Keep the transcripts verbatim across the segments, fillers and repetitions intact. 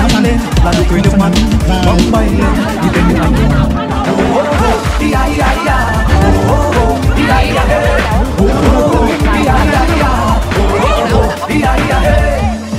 bay lên là nụ cười nước mắt, bóng bay lên như tên những anh hùng. Đi ai ai à, đi ai à, đi ai ai à, đi ai à.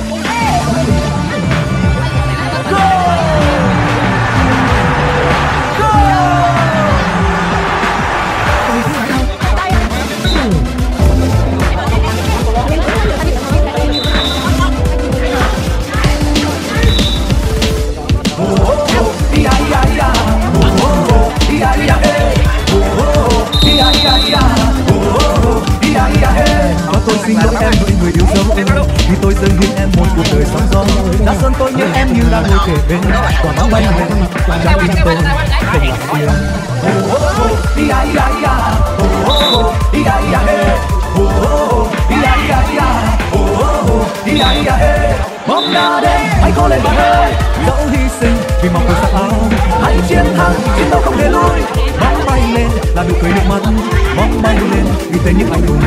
Tôi xin lỗi em với người yêu dấu em, vì tôi dâng hiến em một cuộc đời sóng gió. Đã sơn tôi nhớ em như đang ngồi kề bên, quả bóng bay lên trái tim tôi không làm yêu. Đi ai ai à, đi ai à, đi ai ai à, đi ai à. Bóng đá đêm hãy cố lên bạn ơi, dẫu hy sinh vì mong ước sắc áo, hãy chiến thắng chiến đấu không thể lùi. Bóng bay lên là nụ cười nước mắt, bóng bay lên vì tên những anh hùng.